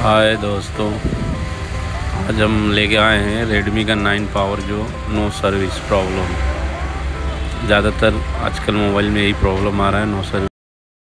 हाय दोस्तों, आज हम लेके आए हैं रेडमी का 9 पावर जो नो सर्विस प्रॉब्लम। ज़्यादातर आजकल मोबाइल में यही प्रॉब्लम आ रहा है, नो सर्विस।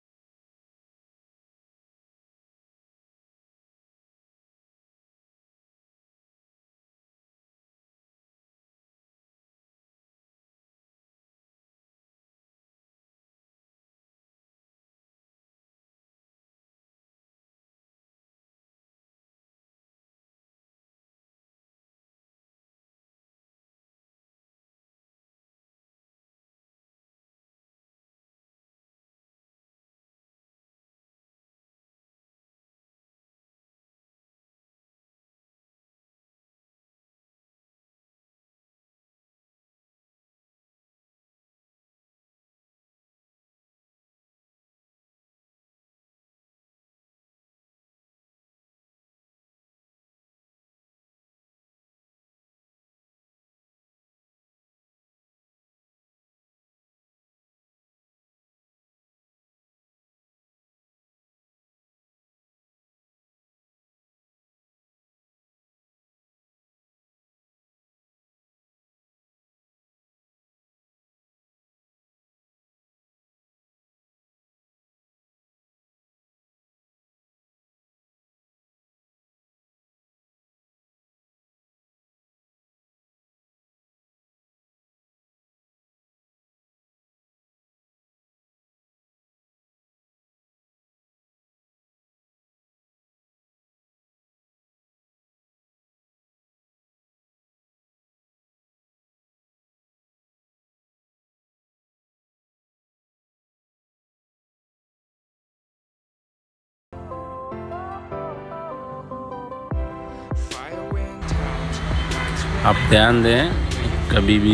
आप ध्यान दें, कभी भी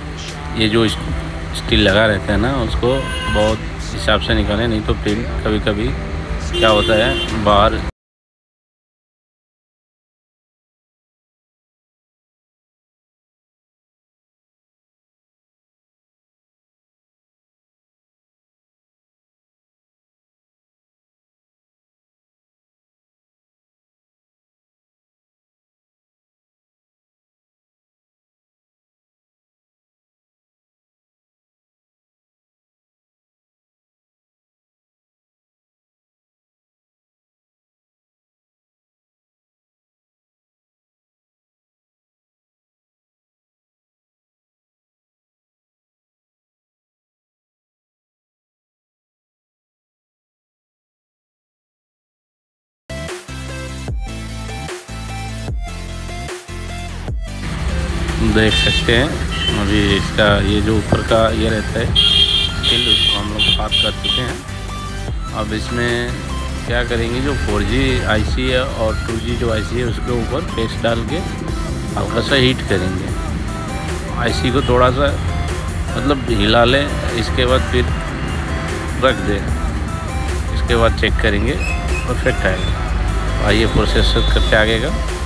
ये जो स्टील लगा रहता है ना, उसको बहुत हिसाब से निकालें, नहीं तो फिर कभी कभी क्या होता है बाहर देख सकते हैं। अभी इसका ये जो ऊपर का ये रहता है स्टील, उसको हम लोग साफ कर चुके हैं। अब इसमें क्या करेंगे, जो 4G IC है और 2G जो IC है उसके ऊपर पेस्ट डाल के हल्का सा हीट करेंगे। IC को थोड़ा सा मतलब हिला लें, इसके बाद फिर रख दें। इसके बाद चेक करेंगे, परफेक्ट आएगा। आइए प्रोसेस करते आगे का।